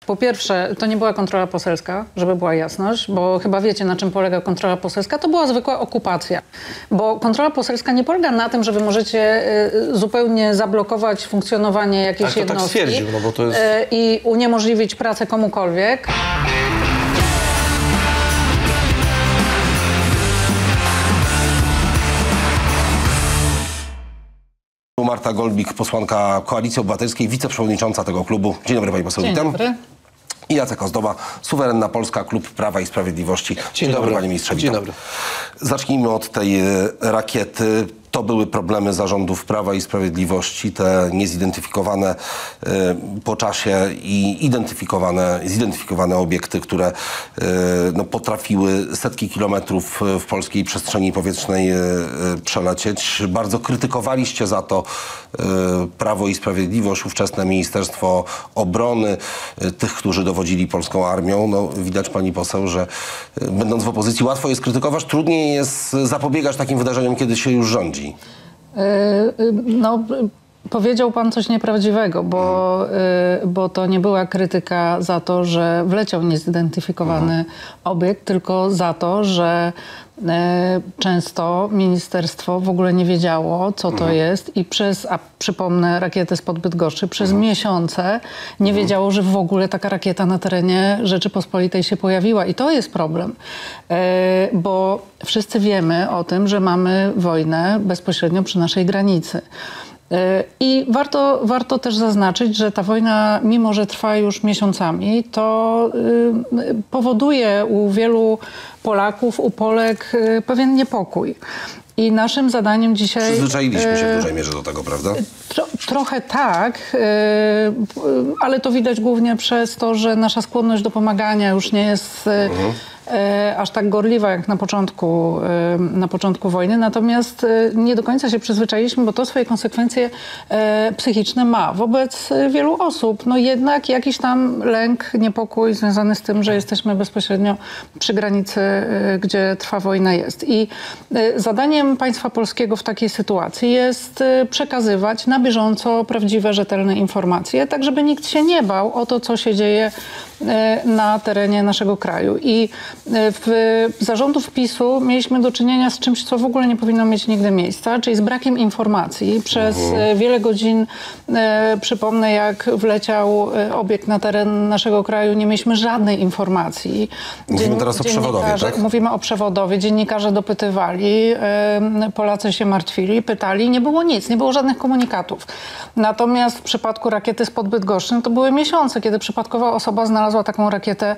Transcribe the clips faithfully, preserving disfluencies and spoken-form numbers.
Po pierwsze, to nie była kontrola poselska, żeby była jasność, bo chyba wiecie, na czym polega kontrola poselska. To była zwykła okupacja. Bo kontrola poselska nie polega na tym, że wy możecie y, zupełnie zablokować funkcjonowanie jakiejś to jednostki tak stwierdził, no bo to jest... y, i uniemożliwić pracę komukolwiek. Marta Golbik, posłanka Koalicji Obywatelskiej, wiceprzewodnicząca tego klubu. Dzień dobry, pani poseł, Dzień witam. dobry. I Jacek Ozdoba, Suwerenna Polska, Klub Prawa i Sprawiedliwości. Dzień, Dzień dobry, dobry, panie ministrze, witam. Dzień dobry. Zacznijmy od tej rakiety. To były problemy zarządów Prawa i Sprawiedliwości, te niezidentyfikowane y, po czasie i identyfikowane, zidentyfikowane obiekty, które y, no, potrafiły setki kilometrów w polskiej przestrzeni powietrznej y, y, przelecieć. Bardzo krytykowaliście za to y, Prawo i Sprawiedliwość, ówczesne Ministerstwo Obrony, y, tych, którzy dowodzili polską armią. No, widać, pani poseł, że y, będąc w opozycji łatwo jest krytykować, trudniej jest zapobiegać takim wydarzeniom, kiedy się już rządzi. No, powiedział pan coś nieprawdziwego, bo, bo to nie była krytyka za to, że wleciał niezidentyfikowany mhm. obiekt, tylko za to, że często ministerstwo w ogóle nie wiedziało, co to mhm. jest i przez, a przypomnę, rakietę spod Bydgoszczy, przez mhm. miesiące nie mhm. wiedziało, że w ogóle taka rakieta na terenie Rzeczypospolitej się pojawiła. I to jest problem, bo wszyscy wiemy o tym, że mamy wojnę bezpośrednio przy naszej granicy. I warto, warto też zaznaczyć, że ta wojna, mimo że trwa już miesiącami, to y, powoduje u wielu Polaków, u Polek y, pewien niepokój. I naszym zadaniem dzisiaj... Przyzwyczailiśmy się w dużej mierze do tego, prawda? Tro, trochę tak, yy, ale to widać głównie przez to, że nasza skłonność do pomagania już nie jest yy, mhm. yy, aż tak gorliwa jak na początku, yy, na początku wojny. Natomiast yy, nie do końca się przyzwyczailiśmy, bo to swoje konsekwencje yy, psychiczne ma wobec yy, wielu osób. No jednak jakiś tam lęk, niepokój związany z tym, że jesteśmy bezpośrednio przy granicy, yy, gdzie trwa wojna jest. I yy, zadaniem państwa polskiego w takiej sytuacji jest przekazywać na bieżąco prawdziwe, rzetelne informacje, tak żeby nikt się nie bał o to, co się dzieje na terenie naszego kraju. I w zarządów PiSu mieliśmy do czynienia z czymś, co w ogóle nie powinno mieć nigdy miejsca, czyli z brakiem informacji. Przez mhm. wiele godzin, przypomnę, jak wleciał obiekt na teren naszego kraju, nie mieliśmy żadnej informacji. Mówimy Dzien teraz o przewodowie, tak? Mówimy o przewodowie. Dziennikarze dopytywali, Polacy się martwili, pytali. Nie było nic, nie było żadnych komunikatów. Natomiast w przypadku rakiety spod Bydgoszczy to były miesiące, kiedy przypadkowa osoba znalazła taką rakietę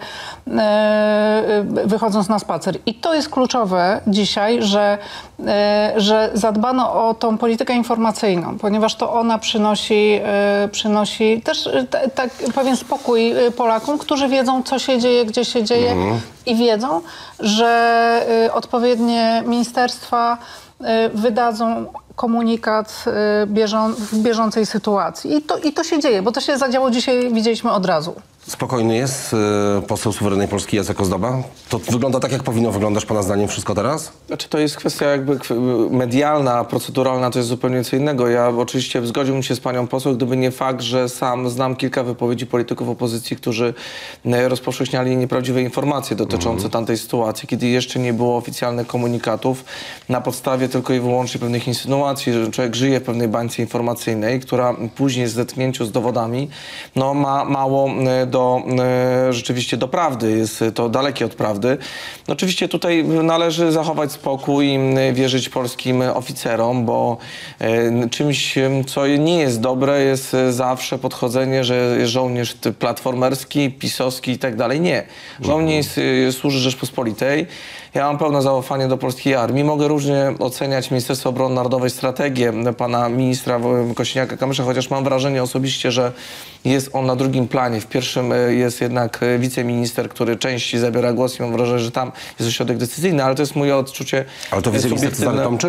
e, wychodząc na spacer. I to jest kluczowe dzisiaj, że, e, że zadbano o tą politykę informacyjną, ponieważ to ona przynosi, e, przynosi też t, tak pewien spokój Polakom, którzy wiedzą, co się dzieje, gdzie się dzieje mhm. i wiedzą, że e, odpowiednie ministerstwa e, wydadzą komunikat bieżą, w bieżącej sytuacji. I to, I to się dzieje, bo to się zadziało dzisiaj, widzieliśmy od razu. Spokojny jest y, poseł Suwerennej Polski Jacek Ozdoba? To wygląda tak, jak powinno wyglądać pana zdaniem wszystko teraz? Znaczy, to jest kwestia jakby medialna, proceduralna, to jest zupełnie co innego. Ja oczywiście zgodziłbym się z panią poseł, gdyby nie fakt, że sam znam kilka wypowiedzi polityków opozycji, którzy rozpowszechniali nieprawdziwe informacje dotyczące mm. tamtej sytuacji, kiedy jeszcze nie było oficjalnych komunikatów, na podstawie tylko i wyłącznie pewnych insynuacji, że człowiek żyje w pewnej bańce informacyjnej, która później w zetknięciu z dowodami no, ma mało do Do, e, rzeczywiście do prawdy, jest to dalekie od prawdy. No, oczywiście tutaj należy zachować spokój i wierzyć polskim oficerom, bo e, czymś, co nie jest dobre, jest zawsze podchodzenie, że jest żołnierz platformerski, pisowski i tak dalej. Nie. Żołnierz służy Rzeczpospolitej. Ja mam pełne zaufanie do polskiej armii. Mogę różnie oceniać Ministerstwo Obrony Narodowej, strategię pana ministra Kosiniaka-Kamysza, chociaż mam wrażenie osobiście, że jest on na drugim planie. W pierwszym jest jednak wiceminister, który częściej zabiera głos i mam wrażenie, że tam jest ośrodek decyzyjny, ale to jest moje odczucie. Ale to wiceminister Cezary Tomczyk?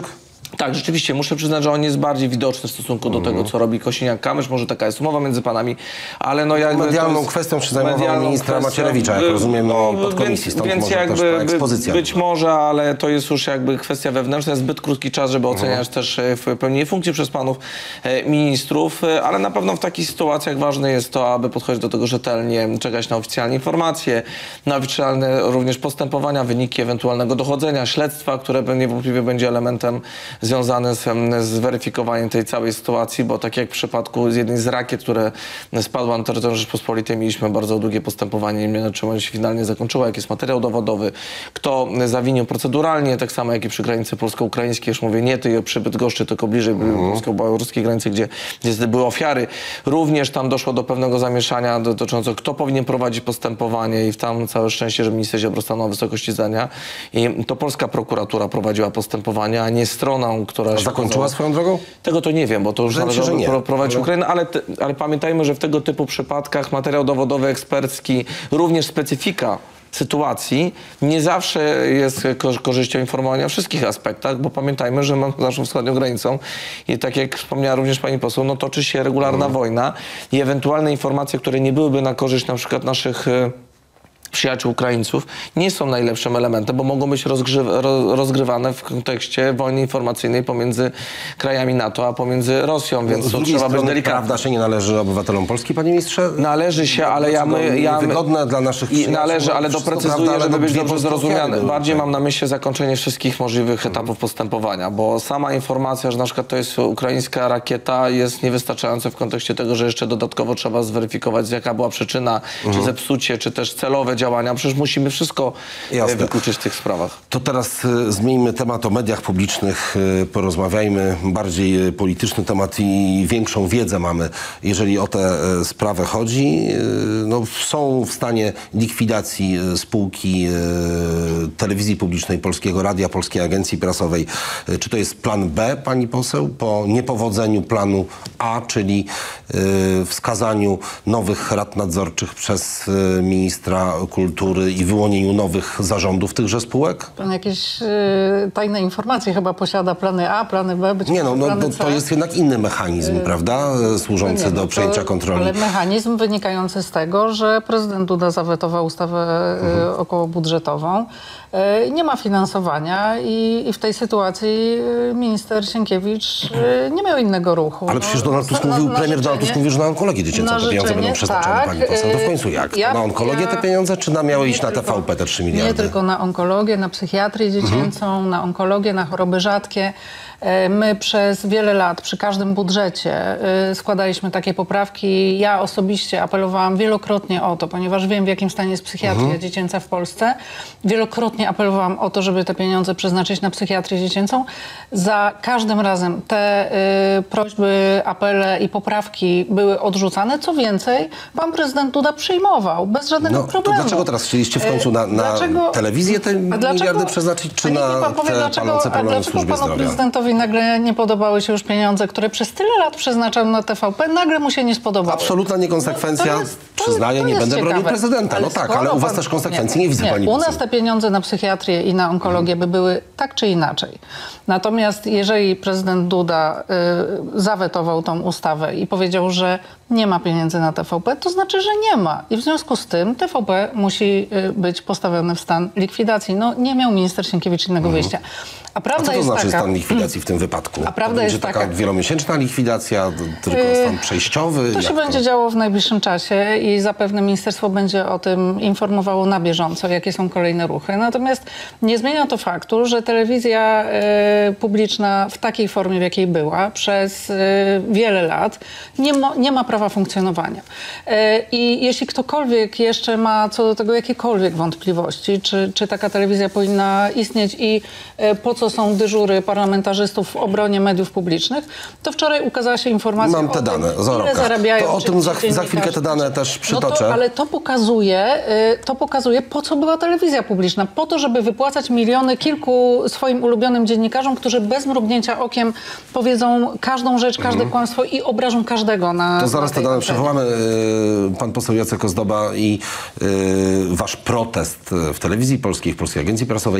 Tak, rzeczywiście, muszę przyznać, że on jest bardziej widoczny w stosunku do tego, co robi Kosiniak-Kamysz. Może taka jest umowa między panami, ale no jakby... Medialną kwestią się zajmował ministra Macierewicza, jak rozumiem, no, podkomisji, stąd więc może jakby, też ta ekspozycja. Być była. może, ale to jest już jakby kwestia wewnętrzna. Jest zbyt krótki czas, żeby oceniać mhm. też w pełni funkcji przez panów ministrów, ale na pewno w takich sytuacjach ważne jest to, aby podchodzić do tego rzetelnie, czekać na oficjalne informacje, na oficjalne również postępowania, wyniki ewentualnego dochodzenia, śledztwa, które niewątpliwie będzie elementem związane z, z weryfikowaniem tej całej sytuacji, bo tak jak w przypadku z jednej z rakiet, które spadła na terytorium Rzeczpospolitej, mieliśmy bardzo długie postępowanie, nie wiem, czym ono się finalnie zakończyło, jaki jest materiał dowodowy, kto zawinił proceduralnie, tak samo jak i przy granicy polsko-ukraińskiej, już mówię, nie ty przy Bydgoszczy, tylko bliżej mhm. polsko-białoruskiej granicy, gdzie, gdzie były ofiary. Również tam doszło do pewnego zamieszania dotyczącego, kto powinien prowadzić postępowanie i w tam całe szczęście, że minister Ziobro stanął na wysokości zdania i to polska prokuratura prowadziła postępowanie, a nie stroną, która się zakończyła okazała... swoją drogą? Tego to nie wiem, bo to już należało prowadzić ale... Ukrainę, ale, te, ale pamiętajmy, że w tego typu przypadkach materiał dowodowy, ekspercki, również specyfika sytuacji nie zawsze jest korzyścią informowania o wszystkich aspektach, bo pamiętajmy, że mamy naszą wschodnią granicą i tak jak wspomniała również pani poseł, no toczy się regularna mm. wojna i ewentualne informacje, które nie byłyby na korzyść na przykład naszych przyjaciół Ukraińców, nie są najlepszym elementem, bo mogą być rozgrywane w kontekście wojny informacyjnej pomiędzy krajami NATO, a pomiędzy Rosją, więc no, to trzeba być delikatne. Prawda się nie należy obywatelom Polski, panie ministrze? Należy się, ale ja... My, ja wygodne dla naszych przyjaciół. Należy, ale doprecyzuję, prawda, żeby być dobrze zrozumiane. Bardziej tak. mam na myśli zakończenie wszystkich możliwych etapów postępowania, bo sama informacja, że na przykład to jest ukraińska rakieta, jest niewystarczająca w kontekście tego, że jeszcze dodatkowo trzeba zweryfikować, jaka była przyczyna, mhm. czy zepsucie, czy też celowe działania. Przecież musimy wszystko Jasne. wykluczyć w tych sprawach. To teraz y, zmieńmy temat o mediach publicznych. Y, porozmawiajmy. Bardziej y, polityczny temat i większą wiedzę mamy, jeżeli o tę y, sprawę chodzi. Y, no, są w stanie likwidacji y, spółki y, telewizji publicznej, Polskiego Radia, Polskiej Agencji Prasowej. Y, czy to jest plan B, pani poseł, po niepowodzeniu planu A, czyli y, wskazaniu nowych rad nadzorczych przez y, ministra kultury i wyłonieniu nowych zarządów tychże spółek? Pan jakieś y, tajne informacje chyba posiada, plany A, plany B, być Nie no, no plany to, to jest jednak inny mechanizm, y prawda? Służący nie, no, do przejęcia kontroli. Ale mechanizm wynikający z tego, że prezydent Duda zawetował ustawę mhm. y, okołobudżetową. Y, nie ma finansowania i, i w tej sytuacji y, minister Sienkiewicz y, nie miał innego ruchu. Ale przecież Donald Tusk mówił, na, na premier Donald Tusk mówił, że na onkologię dziecięcą te pieniądze będą przeznaczone, tak, pani poseł. To w końcu jak? Ja, na onkologię ja, te pieniądze, czy na miały iść na T V P te trzy miliardy? Nie tylko na onkologię, na psychiatrię dziecięcą, mhm. na onkologię, na choroby rzadkie. My przez wiele lat przy każdym budżecie składaliśmy takie poprawki. Ja osobiście apelowałam wielokrotnie o to, ponieważ wiem, w jakim stanie jest psychiatria mhm. dziecięca w Polsce. Wielokrotnie apelowałam o to, żeby te pieniądze przeznaczyć na psychiatrię dziecięcą. Za każdym razem te y, prośby, apele i poprawki były odrzucane. Co więcej, pan prezydent Duda przyjmował bez żadnego no, problemu. To dlaczego teraz chcieliście w końcu na, na dlaczego, telewizję te miliardy przeznaczyć, czy na pan powie, te dlaczego, palące problemy w służbie panu zdrowia? Prezydentowi nagle nie podobały się już pieniądze, które przez tyle lat przeznaczał na T V P, nagle mu się nie spodobały. Absolutna niekonsekwencja. No, jest, Przyznaję, nie będę bronił prezydenta. Ale no tak, ale u was pan, też konsekwencji nie, nie widzę, nie, pani u poseł. nas te pieniądze na psychiatrię i na onkologię by były tak czy inaczej. Natomiast jeżeli prezydent Duda y, zawetował tą ustawę i powiedział, że nie ma pieniędzy na T V P, to znaczy, że nie ma. I w związku z tym T V P musi y, być postawiony w stan likwidacji. No nie miał minister Sienkiewicz innego mhm. wyjścia. A prawda A co to jest znaczy taka, stan likwidacji w tym wypadku? A prawda to będzie jest taka taka, wielomiesięczna likwidacja, tylko stan przejściowy? To się to? będzie działo w najbliższym czasie i zapewne ministerstwo będzie o tym informowało na bieżąco, jakie są kolejne ruchy. Natomiast nie zmienia to faktu, że telewizja y, publiczna w takiej formie, w jakiej była przez y, wiele lat nie ma, nie ma prawa funkcjonowania. Y, I jeśli ktokolwiek jeszcze ma co do tego jakiekolwiek wątpliwości, czy, czy taka telewizja powinna istnieć i y, po co są dyżury parlamentarzystów w obronie mediów publicznych, to wczoraj ukazała się informacja Mam te o dane, tym, ile zarabiają. To o tym za, za chwilkę te dane też przytoczę. No to, ale to pokazuje, to pokazuje, po co była telewizja publiczna. Po to, żeby wypłacać miliony kilku swoim ulubionym dziennikarzom, którzy bez mrugnięcia okiem powiedzą każdą rzecz, każde mhm. kłamstwo i obrażą każdego na To zaraz na te dane konferencji. przywołamy. Pan poseł Jacek Ozdoba i wasz protest w telewizji polskiej, w Polskiej Agencji Prasowej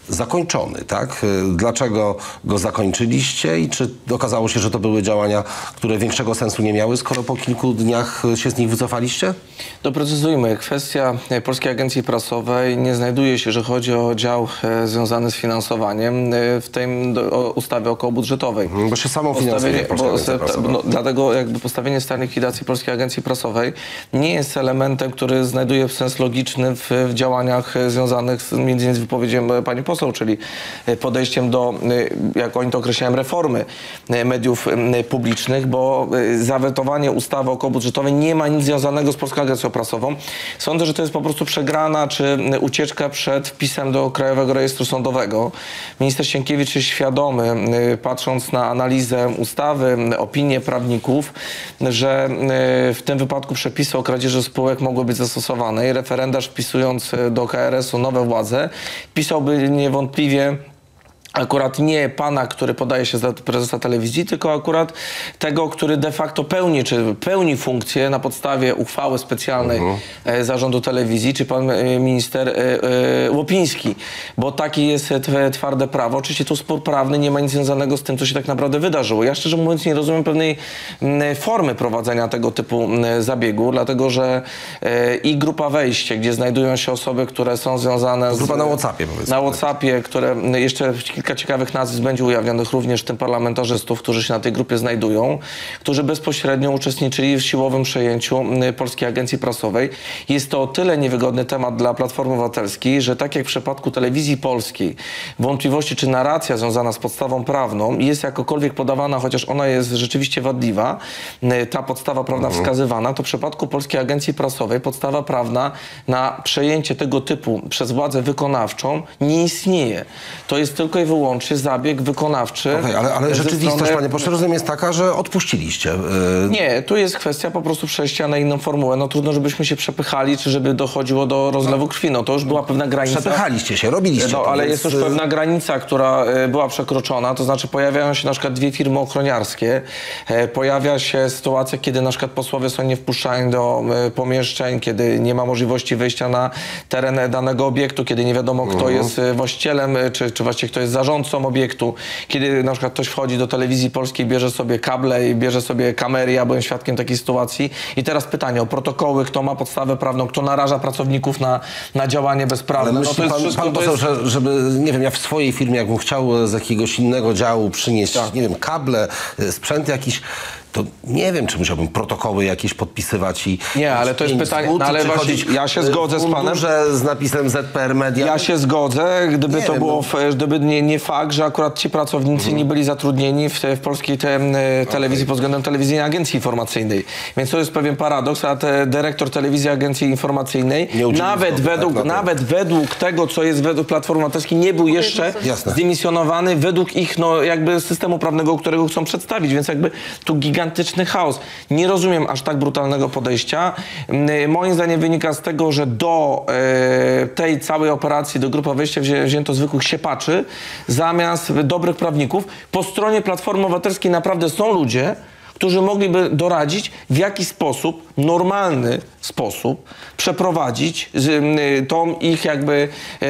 zakończony, tak? Dlaczego go zakończyliście i czy okazało się, że to były działania, które większego sensu nie miały, skoro po kilku dniach się z nich wycofaliście? Doprecyzujmy, kwestia Polskiej Agencji Prasowej nie znajduje się, że chodzi o dział e, związany z finansowaniem e, w tej do, o ustawie okołobudżetowej. Bo się samą finansuje Polska Agencja Prasowa. No, dlatego jakby postawienie stanu likwidacji Polskiej Agencji Prasowej nie jest elementem, który znajduje sens logiczny w, w działaniach e, związanych z, między innymi z wypowiedzią pani poseł, czyli podejściem do, jak oni to określają, reformy mediów publicznych, bo zawetowanie ustawy okołobudżetowej nie ma nic związanego z Polską Agencją Prasową. Sądzę, że to jest po prostu przegrana czy ucieczka przed wpisem do Krajowego Rejestru Sądowego. Minister Sienkiewicz jest świadomy, patrząc na analizę ustawy, opinię prawników, że w tym wypadku przepisy o kradzieży spółek mogły być zastosowane i referendarz wpisując do K R S u nowe władze pisałby niewątpliwie akurat nie pana, który podaje się za prezesa telewizji, tylko akurat tego, który de facto pełni, czy pełni funkcję na podstawie uchwały specjalnej uh-huh. zarządu telewizji, czy pan minister e, e, Łopiński, bo takie jest twarde prawo. Oczywiście tu spór prawny nie ma nic związanego z tym, co się tak naprawdę wydarzyło. Ja szczerze mówiąc nie rozumiem pewnej m, formy prowadzenia tego typu m, zabiegu, dlatego że e, i grupa wejście, gdzie znajdują się osoby, które są związane z... Grupa na WhatsAppie, powiedzmy. Na WhatsAppie, które jeszcze kilka ciekawych nazwisk będzie ujawnionych, również w tym parlamentarzystów, którzy się na tej grupie znajdują, którzy bezpośrednio uczestniczyli w siłowym przejęciu Polskiej Agencji Prasowej. Jest to o tyle niewygodny temat dla Platformy Obywatelskiej, że tak jak w przypadku Telewizji Polskiej, wątpliwości czy narracja związana z podstawą prawną jest jakokolwiek podawana, chociaż ona jest rzeczywiście wadliwa, ta podstawa prawna mhm. wskazywana, to w przypadku Polskiej Agencji Prasowej podstawa prawna na przejęcie tego typu przez władzę wykonawczą nie istnieje. To jest tylko i wyłącznie zabieg wykonawczy. Okay, ale ale rzeczywistość, strony... panie pośle, rozumiem, jest taka, że odpuściliście. Yy... Nie, tu jest kwestia po prostu przejścia na inną formułę. No trudno, żebyśmy się przepychali, czy żeby dochodziło do rozlewu krwi. No to już była pewna granica. Przepychaliście się, robiliście No, to, ale więc... jest już pewna granica, która y, była przekroczona. To znaczy pojawiają się na przykład dwie firmy ochroniarskie. E, pojawia się sytuacja, kiedy na przykład posłowie są nie wpuszczani do y, pomieszczeń, kiedy nie ma możliwości wyjścia na teren danego obiektu, kiedy nie wiadomo, kto mhm. jest y, właścicielem, y, czy, czy właściwie kto jest zarządcą obiektu, kiedy na przykład ktoś wchodzi do Telewizji Polskiej, bierze sobie kable i bierze sobie kamery. Ja byłem świadkiem takiej sytuacji. I teraz pytanie o protokoły, kto ma podstawę prawną, kto naraża pracowników na, na działanie bezprawne. Ale myśli no to pan, wszystko, pan to poseł, jest... że, żeby, nie wiem, ja w swojej firmie, jakbym chciał z jakiegoś innego działu przynieść, tak. nie wiem, kable, sprzęt jakiś, to nie wiem, czy musiałbym protokoły jakieś podpisywać i... Nie, ale to jest pytanie, wód, no ale właśnie ja się zgodzę z panem. Że z napisem Z P R Media. Ja się zgodzę, gdyby nie to wiem, było, no. gdyby nie, nie fakt, że akurat ci pracownicy mhm. nie byli zatrudnieni w, w polskiej te, telewizji okay. pod względem telewizyjnej agencji informacyjnej. Więc to jest pewien paradoks, a te, dyrektor telewizji agencji informacyjnej nawet według, tak, nawet według tego, co jest według Platformy Obywatelskiej, nie był jeszcze Jasne. zdymisjonowany według ich no, jakby systemu prawnego, którego chcą przedstawić. Więc jakby tu gigantyczny chaos. Nie rozumiem aż tak brutalnego podejścia. Moim zdaniem wynika z tego, że do e, tej całej operacji, do grupy wejścia wzię, wzięto zwykłych siepaczy zamiast dobrych prawników. Po stronie Platformy Obywatelskiej naprawdę są ludzie, którzy mogliby doradzić, w jaki sposób, normalny sposób przeprowadzić z, y, tą ich jakby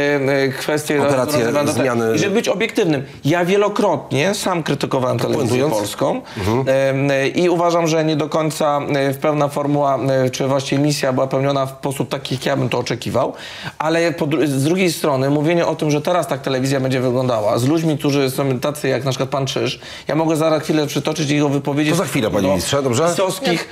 y, kwestię operację zmiany. I żeby być obiektywnym. Ja wielokrotnie sam krytykowałem telewizję polską mhm. y, i uważam, że nie do końca y, pełna formuła, y, czy właściwie misja była pełniona w sposób taki, jak ja bym to oczekiwał, ale po, z drugiej strony mówienie o tym, że teraz tak telewizja będzie wyglądała, z ludźmi, którzy są tacy jak na przykład pan Czyż, ja mogę zaraz chwilę przytoczyć jego wypowiedzi. To za chwilę, panie ministrze, dobrze? Pisowskich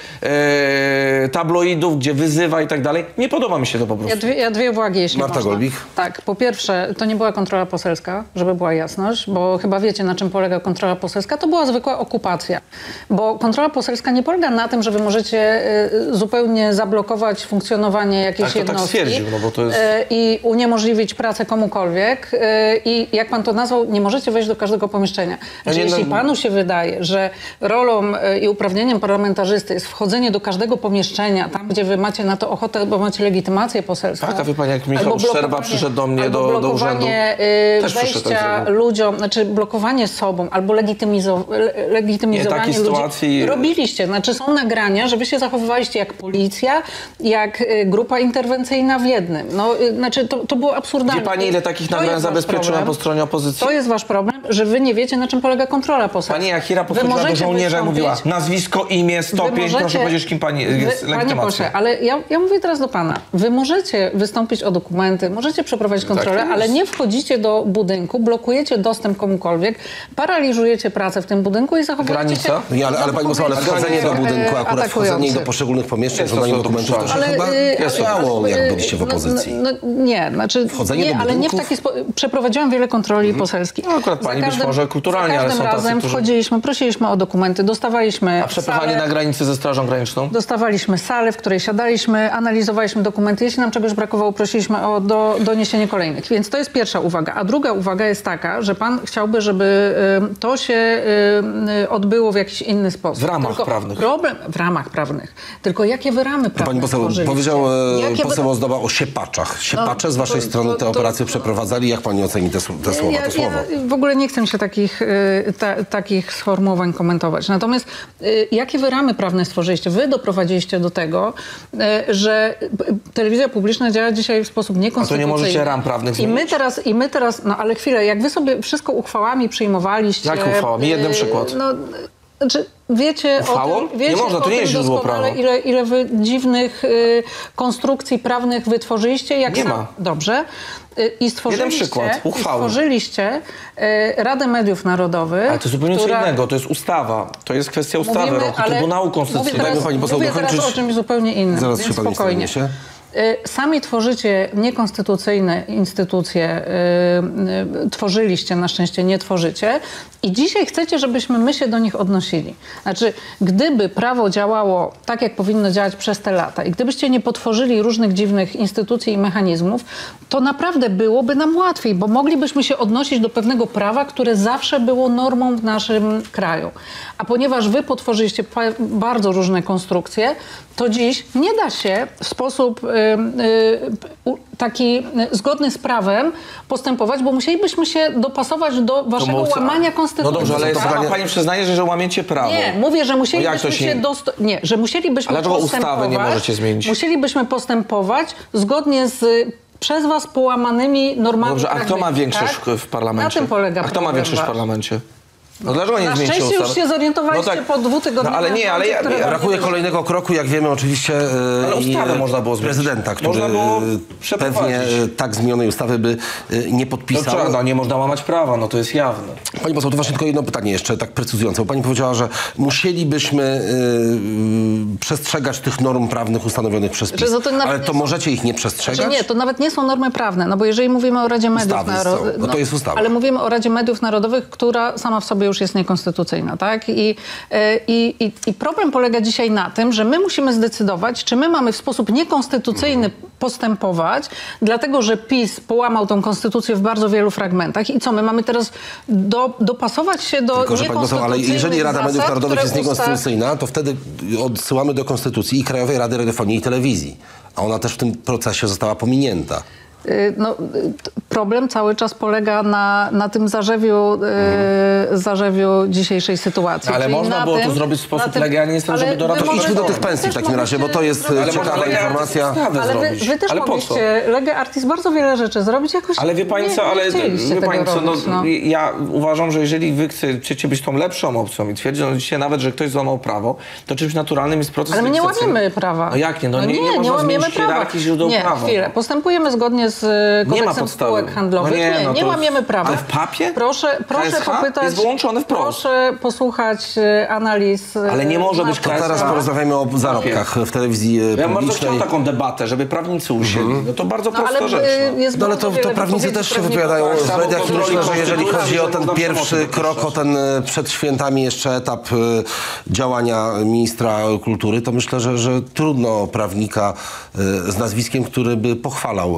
y, tabloidów, gdzie wyzywa i tak dalej. Nie podoba mi się to po prostu. Ja dwie, ja dwie uwagi, jeśli Marta można. Golbik. Tak, po pierwsze, to nie była kontrola poselska, żeby była jasność, bo chyba wiecie, na czym polega kontrola poselska. To była zwykła okupacja, bo kontrola poselska nie polega na tym, że wy możecie y, zupełnie zablokować funkcjonowanie jakiejś Ale to jednostki tak stwierdził, no bo to jest... y, i uniemożliwić pracę komukolwiek. Y, I jak pan to nazwał, nie możecie wejść do każdego pomieszczenia. Znaczy, nie, no, jeśli panu się wydaje, że rolą y, i uprawnieniem parlamentarzysty jest wchodzenie do każdego pomieszczenia, tam gdzie wy macie na to ochotę, bo macie legitymację poselską. Tak, a wie pani, jak Michał albo Szczerba blokowanie- przyszedł do mnie albo do, do urzędu, blokowanie y, też przyszedł tak wejścia zrobił. ludziom, znaczy blokowanie sobą, albo legitymizo, le- legitymizowanie Nie, takiej ludzi. sytuacji- Robiliście, znaczy są nagrania, że wy się zachowywaliście jak policja, jak y, grupa interwencyjna w jednym. No, y, znaczy to, to było absurdalne. Wie pani, ile takich To nagrań jest wasz zabezpieczyłem problem. po stronie opozycji? To jest wasz problem, że wy nie wiecie, na czym polega kontrola poselska. Pani Jachira Wy podchodziła do możecie żołnierza i wystąpić- mówiła nazwisko, imię, stopień, Wy możecie- proszę powiedzieć, kim pani jest Wy, panie legitymacja. pośle, ale ja, ja mówię teraz do pana. Wy możecie wystąpić o dokumenty, możecie przeprowadzić kontrolę, Tak jest. ale nie wchodzicie do budynku, blokujecie dostęp komukolwiek, paraliżujecie pracę w tym budynku i zachowujecie Granica? się... Nie, ale, ale pani poseł, ale wchodzenie do budynku, e, akurat wchodzenie atakujący. do poszczególnych pomieszczeń, Jest to żądanie co dokumentów, to się dopuszczalne. chyba y, nie działo, jak byliście w no, opozycji. No, no, nie, znaczy Wchodzenie nie, do ale nie w budynków? taki sposób. Przeprowadziłam wiele kontroli poselskich. No, akurat pani być może kulturalnie, za ale każdym są tacy, razem którzy- wchodziliśmy, prosiliśmy o dokumenty, dostawaliśmy A przepychanie salę, na granicy ze Strażą Graniczną? dostawaliśmy salę, w której siadaliśmy, analizowaliśmy dokumenty. Jeśli nam czegoś brakowało, prosiliśmy o do, doniesienie kolejnych. Więc to jest pierwsza uwaga. A druga uwaga jest taka, że pan chciałby, żeby y, to się y, y, odbyło w jakiś inny sposób. W ramach Tylko prawnych. Problem, w ramach prawnych. Tylko jakie wy ramy prawne Pani poseł stworzyliście? powiedział e, Jakie wy- poseł Ozdoba o siepaczach. Siepacze z No, waszej to- strony te to- to- operacje przeprowadzali. Jak pani oceni te, s- te słowa, Ja, to słowo? ja w ogóle nie chcę się takich, y, ta, takich sformułowań komentować. Natomiast y, jakie wy ramy prawne stworzyliście? Wy doprowadziliście do tego, y, że y, telewizja publiczna działa dzisiaj w sposób niekonstytucyjny. możecie ram prawnych I my zmienić? teraz, i my teraz, no ale chwilę, jak wy sobie wszystko uchwałami przyjmowaliście... Jak uchwałami? Jeden y, przykład. No, znaczy, wiecie Uchwałą? o tym, Nie wiecie można, to o nie tym jest źródło doskonale, prawa. ile, ile wy dziwnych y, konstrukcji prawnych wytworzyliście. Jak Nie sam- ma. Dobrze. Y, I stworzyliście, przykład, i uchwały. stworzyliście y, Radę Mediów Narodowych, Ale to zupełnie co która- innego, to jest ustawa. To jest kwestia ustawy, Mówimy, roku ale Trybunału mówię Konstytucyjnego. teraz, Pani poseł mówię teraz dokończyć. o czymś zupełnie innym, Zaraz więc się pani spokojnie. się. Y, Sami tworzycie niekonstytucyjne instytucje, y, y, tworzyliście, na szczęście nie tworzycie i dzisiaj chcecie, żebyśmy my się do nich odnosili. Znaczy, gdyby prawo działało tak, jak powinno działać przez te lata i gdybyście nie potworzyli różnych dziwnych instytucji i mechanizmów, to naprawdę byłoby nam łatwiej, bo moglibyśmy się odnosić do pewnego prawa, które zawsze było normą w naszym kraju. A ponieważ wy potworzyliście pa- bardzo różne konstrukcje, to dziś nie da się w sposób y, y, u- taki y, zgodny z prawem postępować, bo musielibyśmy się dopasować do waszego mówca- łamania konstytucji. No dobrze, ale jest, tak? sama pani przyznaje, że, że łamiecie prawo. Nie, mówię, że No jak musielibyśmy to się się... dosto- Nie, że musielibyśmy Ale dlaczego ustawy postępować. nie możecie zmienić? Musielibyśmy postępować zgodnie z y, przez was połamanymi normami. Dobrze, a kto ma prawnymi, większość tak? w parlamencie? Na tym polega A kto ma problem większość w wasz. parlamencie? No dlaczego nie Na zmienicie szczęście już ustawy? się zorientowaliście po dwutygodniowym No ale nie, ale ja... rządzie, które ja Brakuje kolejnego kroku, jak wiemy oczywiście e, Ale i ustawę e, można było zmienić. prezydenta, który Można było e, przeprowadzić. pewnie e, tak zmienionej ustawy by e, nie no, podpisał. trzeba, no nie można łamać prawa, no to jest jawne. Pani poseł, to właśnie tylko jedno pytanie jeszcze, tak precyzujące. Bo pani powiedziała, że musielibyśmy e, przestrzegać tych norm prawnych ustanowionych przez PiS. Że to nawet Ale nie to są- możecie ich nie przestrzegać? Znaczy nie, to nawet nie są normy prawne, no bo jeżeli mówimy o Radzie Mediów Ustawy są. Narodowych... No to jest ustawa. Ale mówimy o Radzie Mediów Narodowych, która sama w sobie już jest niekonstytucyjna, tak? I, e, i, i, i problem polega dzisiaj na tym, że my musimy zdecydować, czy my mamy w sposób niekonstytucyjny postępować, dlatego że PiS połamał tą konstytucję w bardzo wielu fragmentach. I co, my mamy teraz do, dopasować się do Tylko, że pani poseł, ale jeżeli Rada zasad, Mediów Narodowych które jest usta- niekonstytucyjna, to wtedy odsyłamy do Konstytucji i Krajowej Rady Radiofonii i Telewizji. A ona też w tym procesie została pominięta. Y, No, y, t- problem cały czas polega na, na tym zarzewiu, y, zarzewiu dzisiejszej sytuacji. Ale Czyli można na było to tym- zrobić w sposób na tym- legalny, jest to, ale żeby do wy rady- To idźmy do możecie- tych pensji wy w też takim razie, bo to możecie jest zrobić- Ale ciekawa można lege informacja. artis ustawę Ale wy, zrobić. wy też Ale po co? mogliście, lege artis, bardzo wiele rzeczy zrobić, jakoś Ale wie pani nie, co, ale nie chcieliście wie pani tego co, no, robić, no. ja uważam, że jeżeli wy chcecie być tą lepszą opcją i twierdzicie nawet, że ktoś złamał prawo, to czymś naturalnym jest proces Ale my nie legislacyjny. łamiemy prawa. No jak nie? No, No nie, nie, nie, można łamiemy zmienić prawa. hierarchii źródeł Nie, prawa. chwilę. Postępujemy zgodnie z e, Nie ma kodeksem podstawy. spółek handlowych. No nie, nie, no nie to- łamiemy prawa. Ale w papie? Proszę, proszę K S H popytać... jest wyłączony wprost. Proszę posłuchać e, analiz... e, Ale nie może być Marka To K S H. teraz porozmawiamy o zarobkach w telewizji e, Ja bym bardzo publicznej. chciał taką debatę, żeby prawnicy usiedli. No to bardzo No, prosta ale rzecz. e, No. jest No ale bardzo to, to wiele prawnicy wypowiedzi też się prawników. wypowiadają tak w samo mediach i kontroli myślę, że jeżeli konstytucji, chodzi o że ten można pierwszy pomocy krok, o ten e, przed świętami jeszcze etap e, działania ministra kultury, to myślę, że, że trudno prawnika e, z nazwiskiem, który by pochwalał e,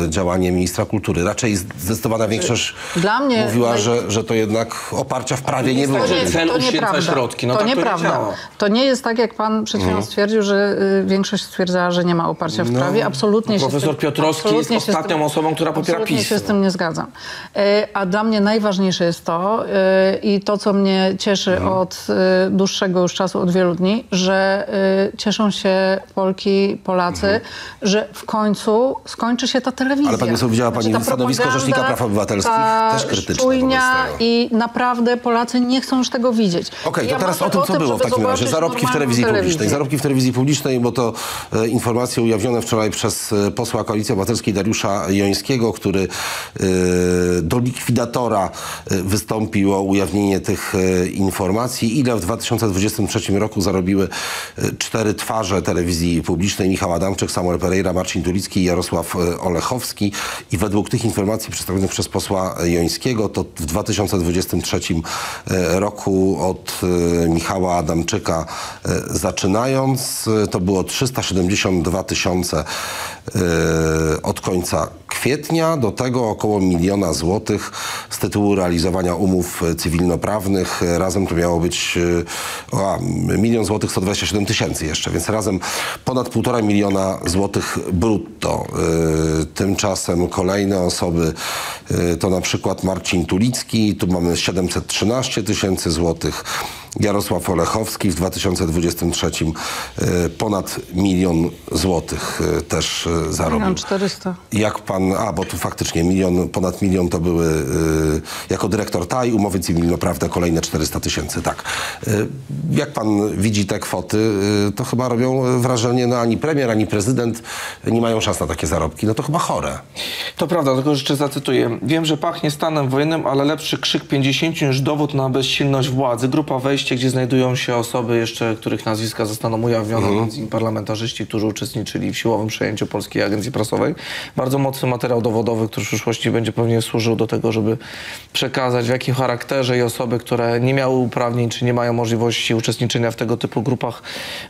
działanie ministra kultury. Raczej zdecydowana większość Dla mnie mówiła, naj- że, że to jednak oparcia w prawie nie było. tak, że cel to uświęca nieprawda. środki. No to tak to nie nieprawda. działa. To nie jest tak, jak pan przed chwilą stwierdził, że y, większość stwierdzała, że nie ma oparcia w prawie. Absolutnie no, się profesor z tym, Piotrowski jest absolutnie się z ostatnią tym- osobą, która popiera absolutnie PiS. się z tym nie zgadzam. Y, A dla mnie najważniejsze jest to y, i to, co mnie cieszy Mhm. od y, dłuższego już czasu, od wielu dni, że y, cieszą się Polki, Polacy, Mhm. że w końcu skończy się ta telewizja. Ale pani poseł, widziała pani ta stanowisko propaganda, Rzecznika Praw Obywatelskich? ta Też krytyczne szczujnia wobec tego. i naprawdę Polacy nie chcą już tego widzieć. Okej, to Ja teraz marzę o tym, co było w żeby takim razie. zobaczyć Zarobki w normalną telewizji publicznej. telewizję. Zarobki w telewizji publicznej, bo to e, informacje ujawnione wczoraj przez e, posła Koalicji Obywatelskiej Dariusza Jońskiego, który e, do likwidatora e, wystąpił o ujawnienie tych e, informacji. Ile w dwa tysiące dwudziestym trzecim roku zarobiły e, cztery twarze telewizji publicznej: Michał Adamczyk, Samuel Pereira, Marcin Tulicki i Jarosław e, Olechowski. I według tych informacji przedstawionych przez posła Jońskiego, to w dwa tysiące dwudziestym trzecim e, roku od e, Michała Adamczyka e, zaczynając, e, to było trzysta siedemdziesiąt dwa tysiące e, od końca kwietnia, do tego około miliona złotych z tytułu realizowania umów e, cywilnoprawnych. E, Razem to miało być e, o, a, milion złotych sto dwadzieścia siedem tysięcy jeszcze, więc razem ponad półtora miliona złotych brutto. E, Tymczasem kolejne osoby e, to na przykład Marcin Tulicki, tu mamy siedemset trzynaście tysięcy złotych. Jarosław Olechowski w dwa tysiące dwudziestym trzecim e, ponad milion złotych e, też e, zarobił. Milion czterysta. Jak pan, a bo tu faktycznie milion, ponad milion to były e, jako dyrektor T A I, umowy cywilnoprawne kolejne czterysta tysięcy, tak. E, jak pan widzi te kwoty, e, to chyba robią wrażenie, no ani premier, ani prezydent nie mają szans na takie zarobki, no to chyba chore. To prawda, tylko jeszcze zacytuję. Wiem, że pachnie stanem wojennym, ale lepszy krzyk pięćdziesięciu niż dowód na bezsilność władzy. Grupa wejście, gdzie znajdują się osoby jeszcze, których nazwiska zostaną ujawnione, Mhm. między innymi parlamentarzyści, którzy uczestniczyli w siłowym przejęciu Polskiej Agencji Prasowej. Bardzo mocny materiał dowodowy, który w przyszłości będzie pewnie służył do tego, żeby przekazać, w jakim charakterze i osoby, które nie miały uprawnień, czy nie mają możliwości uczestniczenia w tego typu grupach,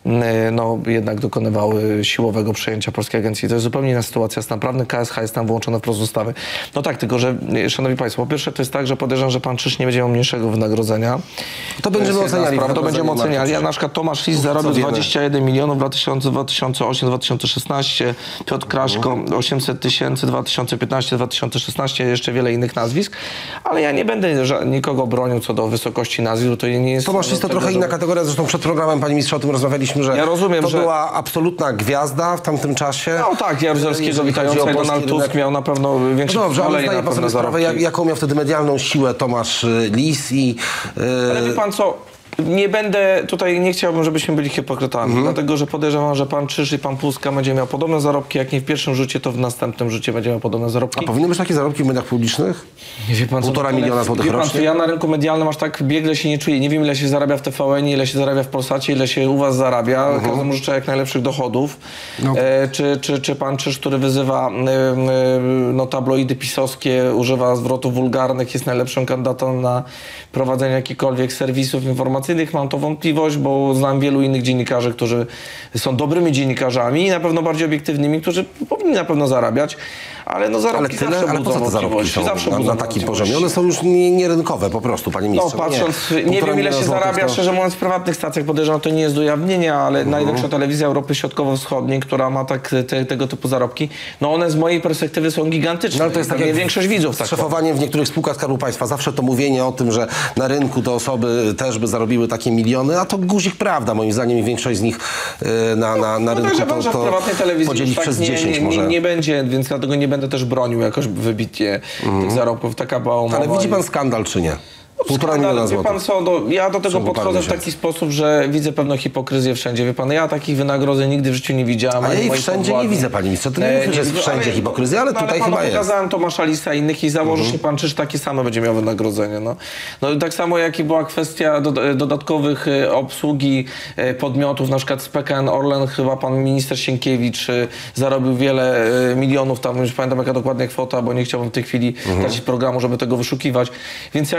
no jednak dokonywały siłowego przejęcia Polskiej Agencji. To jest zupełnie inna sytuacja. Stan prawny, K S H jest tam włączony wprost w ustawy. No tak, tylko że, szanowni państwo, po pierwsze to jest tak, że podejrzewam, że pan Czyż nie będzie miał mniejszego wynagrodzenia. To będziemy jest jedna oceniali. sprawa, to będziemy wynagrodzenie oceniali. Ja Marka na przykład Tomasz Lis zarobił wiemy? dwadzieścia jeden milionów w dwa tysiące ósmym dwa tysiące szesnastym, Piotr Kraszko osiemset tysięcy dwa tysiące piętnastym dwa tysiące szesnastym, jeszcze wiele innych nazwisk, ale ja nie będę ża- nikogo bronił co do wysokości nazwisk, bo to nie jest... Tomasz jest to tego, trochę że- inna kategoria, zresztą przed programem, panie ministrze, o tym rozmawialiśmy, że Ja rozumiem, to że- była absolutna gwiazda w tamtym czasie. No tak, Jaruzelskiego Jeżeli chodzi witający o polski Donald Tusk rynek. miał na pewno No większe dobrze, ale kolej zdaje na pan sobie pewne sprawę, zarobki. jak, jaką miał wtedy medialną siłę Tomasz y, Lis i... y, Ale wie pan co, nie będę, tutaj nie chciałbym, żebyśmy byli hipokrytami, Mhm. dlatego że podejrzewam, że pan Czyż i pan Puska będzie miał podobne zarobki, jak nie w pierwszym rzucie, to w następnym rzucie będzie miał podobne zarobki. A powinny być takie zarobki w mediach publicznych? Nie wie pan, co Półtora to- miliona złotych wie pan, rocznie? to ja na rynku medialnym aż tak biegle się nie czuję. Nie wiem, ile się zarabia w T V N, ile się zarabia w Polsacie, ile się u was zarabia. Mhm. Każdemu życzę jak najlepszych dochodów. No. E, czy, czy, czy pan Czyż, który wyzywa e, e, no, tabloidy pisowskie, używa zwrotów wulgarnych, jest najlepszym kandydatem na prowadzenie jakichkolwiek serwisów informacyjnych? Mam to wątpliwość, bo znam wielu innych dziennikarzy, którzy są dobrymi dziennikarzami i na pewno bardziej obiektywnymi, którzy powinni na pewno zarabiać, ale no Ale zarobki tyle, zawsze ale po budzą co te zarobki wątpliwości. są Zawsze na, budzą na takim wątpliwości. poziomie? One są już nie- nierynkowe po prostu, panie No ministrze. patrząc, nie, Półtora wiem ile miliona się złotych zarabia, to- szczerze mówiąc, w prywatnych stacjach, podejrzewam, to nie jest do ujawnienia, ale Mhm. najlepsza telewizja Europy Środkowo-Wschodniej, która ma tak te, tego typu zarobki, no one z mojej perspektywy są gigantyczne. No, ale to jest tak Pewnie jak większość widzów z tak szefowaniem w niektórych spółkach Skarbu Państwa. Zawsze to mówienie o tym, że na rynku te osoby też by zarobiły takie miliony, a to guzik prawda, moim zdaniem, i większość z nich e, na, na, na rynku Podejrzewam, to, że w to prywatnej telewizji podzielić już tak przez nie, dziesięć nie, może. nie, nie będzie, więc dlatego nie będę też bronił jakoś wybitnie tych zarobków. Taka była umowa. Ale widzi pan i- skandal, czy nie? Półtora Skandal, miliona wie pan złotych. co, no, ja do tego Ciągu paru podchodzę w miesięcy. taki sposób, że widzę pewną hipokryzję wszędzie. Wie pan, ja takich wynagrodzeń nigdy w życiu nie widziałem. Ale ani jej moi wszędzie nie podwładni. widzę, panie ministrze. To nie E, mówię, że jest no, wszędzie hipokryzja, ale no, tutaj panu chyba jest. pokazałem Tomasza Lisa i innych i założę się pan Czyż takie same będzie miał wynagrodzenie. No. No i tak samo jak i była kwestia do, dodatkowych e, obsługi e, podmiotów, na przykład z P K N Orlen, chyba pan minister Sienkiewicz e, zarobił wiele e, milionów, tam już pamiętam jaka dokładnie kwota, bo nie chciałbym w tej chwili tracić programu, żeby tego wyszukiwać. Więc jakby no nie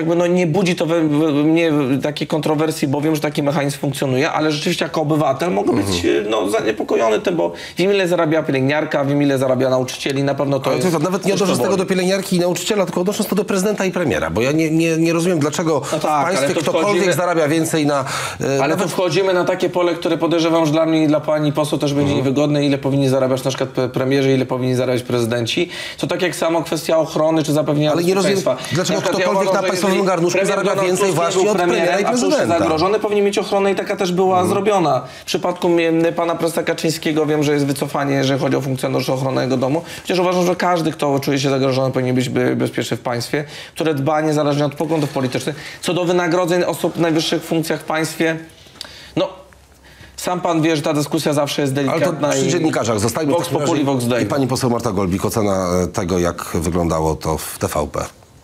budzi to we, we mnie takie kontrowersje, bo wiem, że taki mechanizm funkcjonuje, ale rzeczywiście jako obywatel mogę być mhm. no, zaniepokojony tym, bo wiem, ile zarabia pielęgniarka, wiem, ile zarabia nauczycieli, na pewno to ale jest... To, nawet nie odnosząc tego do pielęgniarki i nauczyciela, tylko odnosząc to do prezydenta i premiera, bo ja nie, nie, nie rozumiem, dlaczego no tak, w państwie ktokolwiek wchodzimy... zarabia więcej na... E, ale nawet... tu wchodzimy na takie pole, które podejrzewam, że dla mnie i dla pani poseł też będzie mhm. niewygodne, ile powinni zarabiać na przykład premierzy, ile powinni zarabiać prezydenci. To tak jak samo kwestia ochrony czy zapewnienia ale nie rozumiem, dlaczego na ktokolwiek ja uważam, na państwowym garnuszku zarabia więcej właśnie od premiera i prezydenta. A zagrożony powinien mieć ochronę i taka też była hmm. zrobiona. W przypadku pana prezesa Kaczyńskiego wiem, że jest wycofanie, jeżeli chodzi o funkcjonariuszy ochrony jego domu. Chociaż uważam, że każdy, kto czuje się zagrożony, powinien być bezpieczny w państwie, które dba niezależnie od poglądów politycznych. Co do wynagrodzeń osób w najwyższych funkcjach w państwie, no sam pan wie, że ta dyskusja zawsze jest delikatna. Ale to przy dziennikarzach zostajmy Vox Populi, Vox Dei. I pani poseł Marta Golbik, ocena tego, jak wyglądało to w T V P.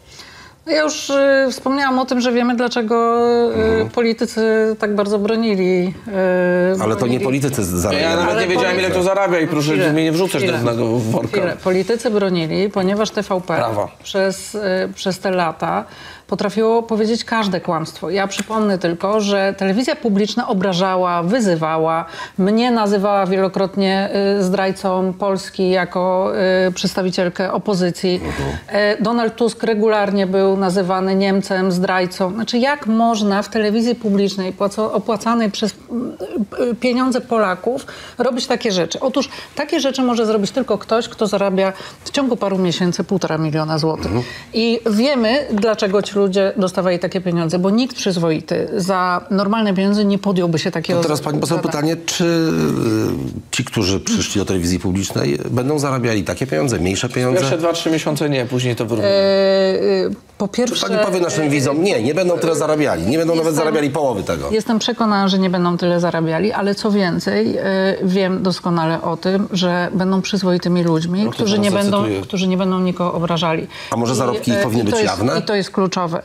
Ja już y, wspomniałam o tym, że wiemy, dlaczego y, mhm. politycy tak bardzo bronili. Y, Ale to nie politycy zarabiają. Ja nawet Ale nie wiedziałem, politycy... ile to zarabia i proszę Chwilę. mnie nie wrzucać do jednego worka. Chwilę. Politycy bronili, ponieważ T V P Prawa. przez, y, przez te lata potrafiło powiedzieć każde kłamstwo. Ja przypomnę tylko, że telewizja publiczna obrażała, wyzywała, mnie nazywała wielokrotnie y, zdrajcą Polski jako y, przedstawicielkę opozycji. Mhm. Y, Donald Tusk regularnie był nazywany Niemcem, zdrajcą. Znaczy, jak można w telewizji publicznej płaco, opłacanej przez y, y, pieniądze Polaków robić takie rzeczy? Otóż takie rzeczy może zrobić tylko ktoś, kto zarabia w ciągu paru miesięcy półtora miliona złotych. Mhm. I wiemy, dlaczego ci ludzie dostawali takie pieniądze, bo nikt przyzwoity za normalne pieniądze nie podjąłby się takiego... To teraz pani poseł pytanie, czy ci, którzy przyszli do telewizji publicznej, będą zarabiali takie pieniądze, mniejsze pieniądze? Pierwsze dwa, trzy miesiące nie, później to wyrównuje. Eee, po pierwsze... Czy pani powie naszym widzom, nie, nie będą tyle zarabiali, nie będą jestem, nawet zarabiali połowy tego. Jestem przekonana, że nie będą tyle zarabiali, ale co więcej, e, wiem doskonale o tym, że będą przyzwoitymi ludźmi, no, którzy, nie będą, którzy nie będą nikogo obrażali. A może zarobki I, powinny być jest, jawne? I to jest kluczowe.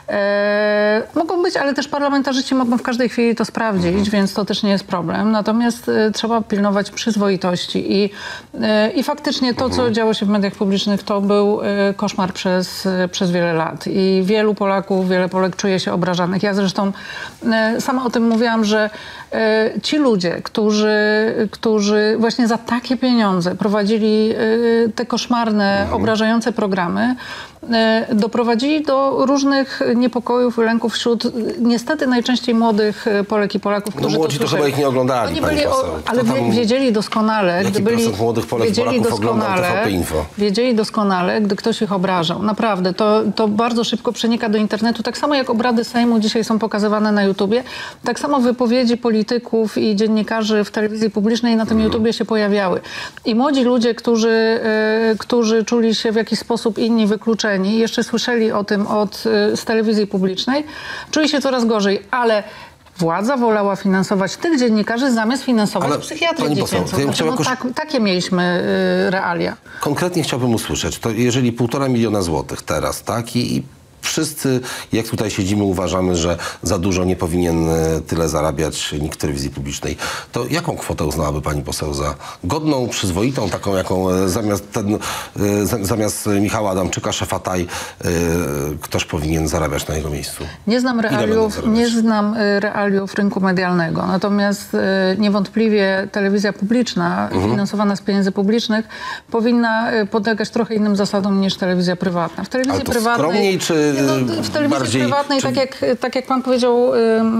E, mogą być, ale też parlamentarzyści mogą w każdej chwili to sprawdzić, mhm. więc to też nie jest problem. Natomiast e, trzeba pilnować przyzwoitości i, e, i faktycznie to, mhm. co działo się w mediach publicznych, to był e, koszmar przez, e, przez wiele lat. I wielu Polaków, wiele Polek czuje się obrażanych. Ja zresztą e, sama o tym mówiłam, że e, ci ludzie, którzy, którzy właśnie za takie pieniądze prowadzili e, te koszmarne, mhm. obrażające programy, e, doprowadzili do różnych niepokojów i lęków wśród niestety najczęściej młodych Polek i Polaków, którzy no, młodzi to, to chyba ich nie oglądali, Oni pani byli, poseł. o, ale wie, wiedzieli doskonale, jaki gdy byli, procent młodych Polek i Polaków oglądał T V P Info? Wiedzieli doskonale, gdy ktoś ich obrażał. Naprawdę, to, to bardzo szybko przenika do internetu. Tak samo jak obrady Sejmu dzisiaj są pokazywane na YouTubie, tak samo wypowiedzi polityków i dziennikarzy w telewizji publicznej na tym mm. YouTubie się pojawiały. I młodzi ludzie, którzy, y, którzy czuli się w jakiś sposób inni, wykluczeni, jeszcze słyszeli o tym od, y, z telewizji publicznej, czuli się coraz gorzej, ale władza wolała finansować tych dziennikarzy zamiast finansować ale psychiatrię dziecięcą. Ja no, jakoś... tak, takie mieliśmy y, realia. Konkretnie chciałbym usłyszeć, to jeżeli półtora miliona złotych teraz, tak, i, i wszyscy, jak tutaj siedzimy, uważamy, że za dużo nie powinien tyle zarabiać nikt w telewizji publicznej. To jaką kwotę uznałaby pani poseł za godną, przyzwoitą, taką jaką zamiast, ten, zamiast Michała Adamczyka, szefa T A I, ktoś powinien zarabiać na jego miejscu? Nie znam realiów, nie znam realiów rynku medialnego. Natomiast niewątpliwie telewizja publiczna, mhm. finansowana z pieniędzy publicznych, powinna podlegać trochę innym zasadom niż telewizja prywatna. W telewizji Ale to prywatnej... skromniej, czy No, w telewizji bardziej, prywatnej, czy... tak, jak, tak jak pan powiedział um,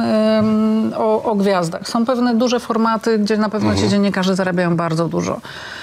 um, o, o gwiazdach, są pewne duże formaty, gdzie na pewno mhm. ci dziennikarze zarabiają bardzo dużo.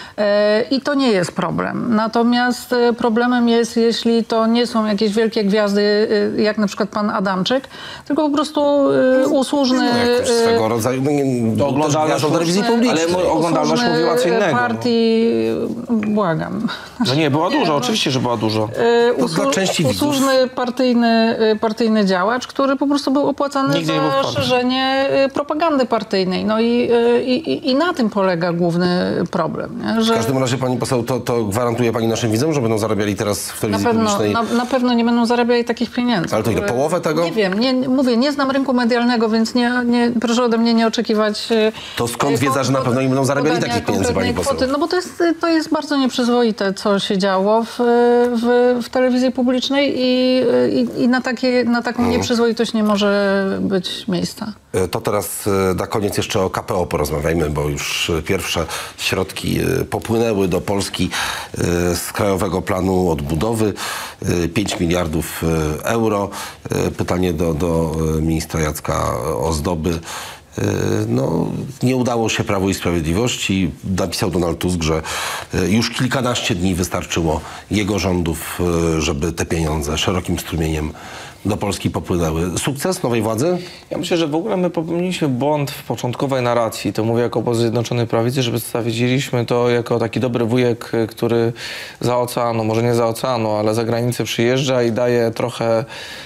I to nie jest problem. Natomiast problemem jest, jeśli to nie są jakieś wielkie gwiazdy, jak na przykład pan Adamczyk, tylko po prostu usłużny... No, swego rodzaju... To oglądalność telewizji publicznej. Ale oglądalność mówiła co innego. Partii... Błagam. No nie, była dużo, oczywiście, że była dużo. To Usłu... dla części widzów. Usłużny partyjny, partyjny działacz, który po prostu był opłacany Nigdy za szerzenie propagandy partyjnej. No i, i, i na tym polega główny problem, nie? że... W każdym razie, pani poseł, to, to gwarantuje pani naszym widzom, że będą zarabiali teraz w Na telewizji pewno, publicznej? na, na pewno nie będą zarabiali takich pieniędzy. Ale to ile, połowę tego? Nie wiem, nie, mówię, nie znam rynku medialnego, więc nie, nie, proszę ode mnie nie oczekiwać... e, To skąd e, wiedza, że na pewno nie będą zarabiali podania takich pieniędzy, pani konkretnej poseł? kwoty? No bo to jest, to jest bardzo nieprzyzwoite, co się działo w, w, w telewizji publicznej i, i, i na, takie, na taką Mhm. nieprzyzwoitość nie może być miejsca. To teraz e, na koniec jeszcze o K P O porozmawiajmy, bo już pierwsze środki e, popłynęły do Polski e, z Krajowego Planu Odbudowy. e, pięć miliardów e, euro. E, Pytanie do, do e, ministra Jacka Ozdoby. E, No, nie udało się Prawu i Sprawiedliwości. Napisał Donald Tusk, że e, już kilkanaście dni wystarczyło jego rządów, e, żeby te pieniądze szerokim strumieniem do Polski popłynęły. Sukces nowej władzy? Ja myślę, że w ogóle my popełniliśmy błąd w początkowej narracji. To mówię jako obozy Zjednoczonej Prawicy, że przedstawiliśmy to jako taki dobry wujek, który za oceanu, może nie za oceanu, ale za granicę przyjeżdża i daje trochę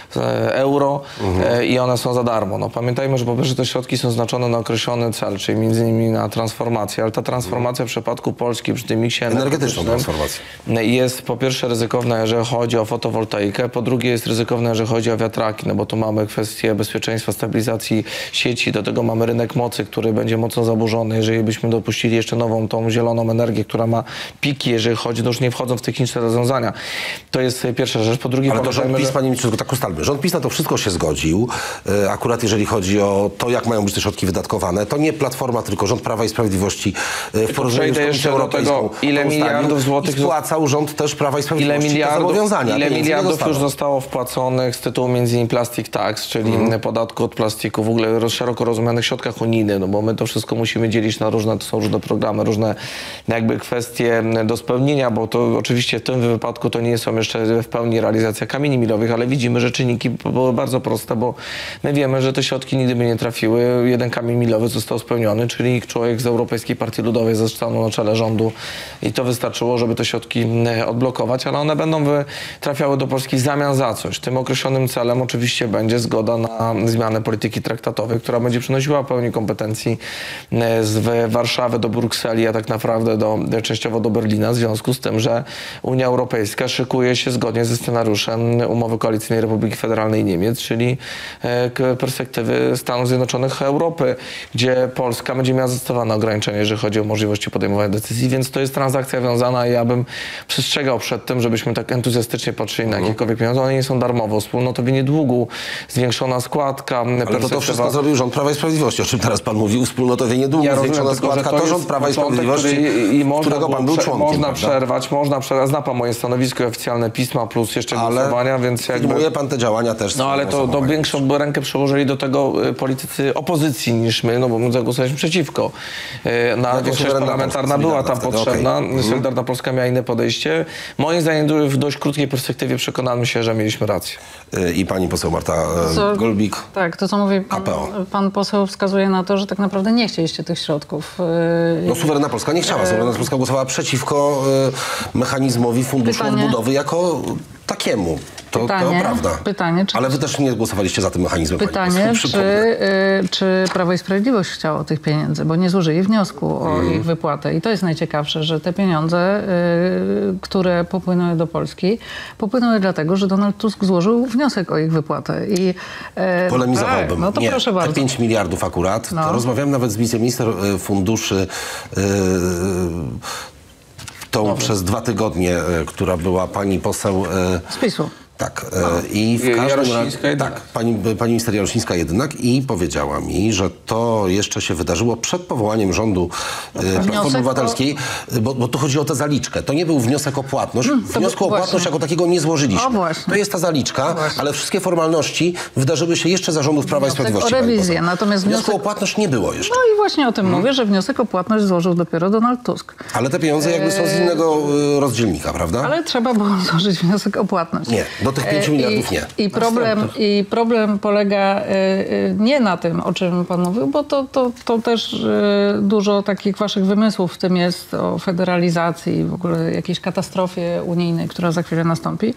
euro mhm. i one są za darmo. No, pamiętajmy, że po pierwsze te środki są znaczone na określony cel, czyli między innymi na transformację, ale ta transformacja mhm. w przypadku Polski przy tym miksie energetyczną transformację jest po pierwsze ryzykowna, jeżeli chodzi o fotowoltaikę, po drugie jest ryzykowna, jeżeli chodzi o wiatraki, no bo tu mamy kwestię bezpieczeństwa, stabilizacji sieci, do tego mamy rynek mocy, który będzie mocno zaburzony, jeżeli byśmy dopuścili jeszcze nową tą zieloną energię, która ma piki, jeżeli chodzi, no już nie wchodzą w techniczne rozwiązania. To jest pierwsza rzecz. Po drugie, ale to rząd PiS, że... panie ministrze, tak ustalmy, rząd PiS na to wszystko się zgodził. E, akurat jeżeli chodzi o to, jak mają być te środki wydatkowane, to nie Platforma, tylko rząd Prawa i Sprawiedliwości e, w porozumieniu z Komisją Europejską ile miliardów złotych i spłacał rząd też Prawa i Sprawiedliwości ile miliardów, te zobowiązania. Ile miliardów już zostało wpłaconych z tytułu między innymi Plastic Tax, czyli mm. podatku od plastiku, w ogóle szeroko rozumianych środkach unijnych, no bo my to wszystko musimy dzielić na różne, to są różne programy, różne jakby kwestie do spełnienia, bo to oczywiście w tym wypadku to nie są jeszcze w pełni realizacja kamieni milowych, ale widzimy, że czynniki były bardzo proste, bo my wiemy, że te środki nigdy by nie trafiły. Jeden kamień milowy został spełniony, czyli człowiek z Europejskiej Partii Ludowej stanął na czele rządu i to wystarczyło, żeby te środki odblokować, ale one będą trafiały do Polski w zamian za coś. Tym określonym celem oczywiście będzie zgoda na zmianę polityki traktatowej, która będzie przynosiła pełni kompetencji z Warszawy do Brukseli, a tak naprawdę do, częściowo do Berlina, w związku z tym, że Unia Europejska szykuje się zgodnie ze scenariuszem umowy koalicyjnej Republiki Federalnej Niemiec, czyli perspektywy Stanów Zjednoczonych Europy, gdzie Polska będzie miała zdecydowane ograniczenia, jeżeli chodzi o możliwości podejmowania decyzji, więc to jest transakcja wiązana i ja bym przestrzegał przed tym, żebyśmy tak entuzjastycznie patrzyli na jakiekolwiek pieniądze. One nie są darmowo. Wspólnotowienie długu, zwiększona składka. Ale to to wszystko zrobił rząd Prawa i Sprawiedliwości, o czym teraz pan mówił. Wspólnotowienie długu, ja zwiększona rozumiem, składka, to, to rząd Prawa i Sprawiedliwości, który, i można którego pan był członkiem. Można prawda? przerwać, można przerwać. Zna pan moje stanowisko oficjalne pisma plus jeszcze ale głosowania, więc jakby... filmuje pan te działania też. No ale to do większą rękę przełożyli do tego politycy opozycji niż my, no bo my zagłosowaliśmy przeciwko. Na większość parlamentarna była tam potrzebna. Okay. Solidarna Polska miała inne podejście. Moim zdaniem w dość krótkiej perspektywie przekonamy się, że mieliśmy rację. I pani poseł Marta co, Golbik. Tak, to co mówi pan, pan poseł wskazuje na to, że tak naprawdę nie chcieliście tych środków. No suwerenna Polska nie chciała. Suwerenna Polska głosowała przeciwko mechanizmowi Funduszu Pytanie. Odbudowy jako takiemu. To, pytanie, to prawda. Pytanie, czy... Ale wy też nie głosowaliście za tym mechanizmem. Pytanie, czy, y, czy Prawo i Sprawiedliwość chciało tych pieniędzy, bo nie złożyli wniosku o mm. ich wypłatę. I to jest najciekawsze, że te pieniądze, y, które popłynęły do Polski, popłynęły dlatego, że Donald Tusk złożył wniosek o ich wypłatę. I, y, Polemizowałbym. Tak, no to nie, proszę bardzo. Te pięć miliardów akurat. No. Rozmawiałem nawet z wiceminister funduszy y, tą Dobry. przez dwa tygodnie, y, która była pani poseł... Y, z PiSu. Tak. E, I w każdym razie, tak, pani, pani minister Jarosińska jednak i powiedziała mi, że to jeszcze się wydarzyło przed powołaniem rządu e, Platformy Obywatelskiej, o... bo, bo tu chodzi o tę zaliczkę. To nie był wniosek o płatność. Hmm, Wniosku o płatność właśnie. jako takiego nie złożyliśmy. O, to jest ta zaliczka, ale wszystkie formalności wydarzyły się jeszcze za rządów Prawa wniosek i Sprawiedliwości. o rewizję. Natomiast wniosku wniosek... o płatność nie było jeszcze. No i właśnie o tym hmm. mówię, że wniosek o płatność złożył dopiero Donald Tusk. Ale te pieniądze jakby są z innego e, rozdzielnika, prawda? Ale trzeba było złożyć wniosek o płatność. Nie, Do tych pięciu miliardów nie. I problem, I problem polega y, y, nie na tym, o czym pan mówił, bo to, to, to też y, dużo takich waszych wymysłów w tym jest o federalizacji i w ogóle jakiejś katastrofie unijnej, która za chwilę nastąpi.